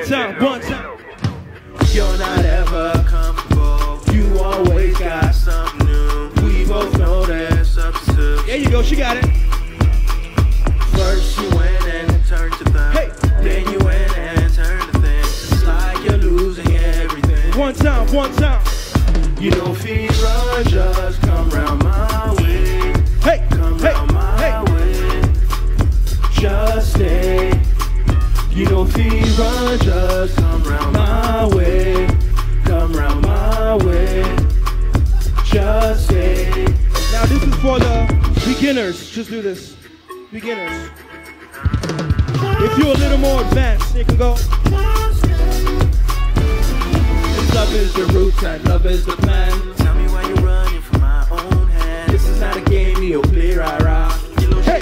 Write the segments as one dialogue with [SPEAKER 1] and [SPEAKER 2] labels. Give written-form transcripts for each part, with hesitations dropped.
[SPEAKER 1] time, one time.
[SPEAKER 2] You're not ever comfortable. You always got something new. We both know there's substitutes.
[SPEAKER 1] There you go, she got it.
[SPEAKER 2] First you went and turned to things.
[SPEAKER 1] Hey.
[SPEAKER 2] Then you went and turned to things. It's like you're losing everything.
[SPEAKER 1] One time, one time.
[SPEAKER 2] You don't feel run, just come round my way.
[SPEAKER 1] Hey,
[SPEAKER 2] come round my way. Just stay. You don't feel run, just come round my way. Come round my way. Just stay.
[SPEAKER 1] Now this is for the beginners. Just do this. Beginners. If you're a little more advanced, you can go.
[SPEAKER 2] If love is the roots and love is the plan, tell me why you're running from my own hand. This is not a game, you'll play rah-rah. Hey.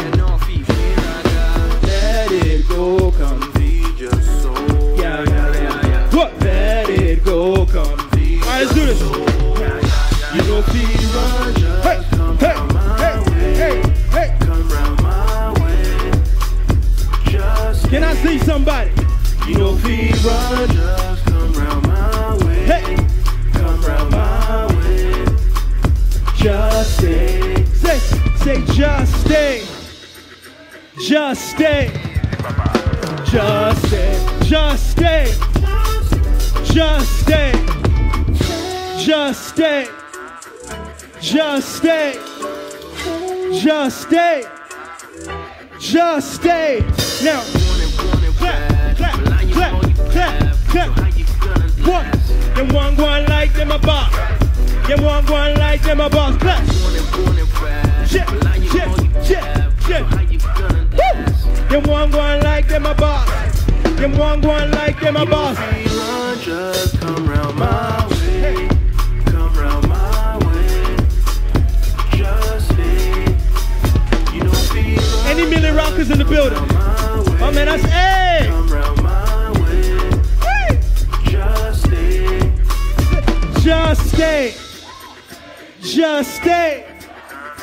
[SPEAKER 2] Let it go, come feed your soul. Yeah, yeah, yeah, yeah.
[SPEAKER 1] What?
[SPEAKER 2] Let it go, come feed.
[SPEAKER 1] All right, let's do this.
[SPEAKER 2] You don't feed run, just come round my way.
[SPEAKER 1] Hey.
[SPEAKER 2] Come round my way. Just
[SPEAKER 1] Can I see somebody?
[SPEAKER 2] You don't feed run, just come round my way.
[SPEAKER 1] Hey.
[SPEAKER 2] Come round my way. Just stay.
[SPEAKER 1] Say just stay. Just stay.
[SPEAKER 2] Just stay.
[SPEAKER 1] Just stay. Just stay. Just stay. Just stay. Just stay. Just stay. Now, clap, clap, clap, clap, clap. One. Them one going like them a boss. Them one going like them a boss. Clap. Shit, shit, shit, shit. Woo. Them one going like them a boss. Them one going like them a boss.
[SPEAKER 2] Just come round my way. Come round my way. Just stay. You don't feel
[SPEAKER 1] Any Millie Rockers in the building? Oh man, that's hey.
[SPEAKER 2] Come round my way.
[SPEAKER 1] Hey.
[SPEAKER 2] Just stay.
[SPEAKER 1] Just stay. Just stay.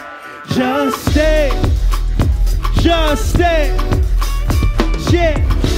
[SPEAKER 1] Just stay. Just stay. Yeah.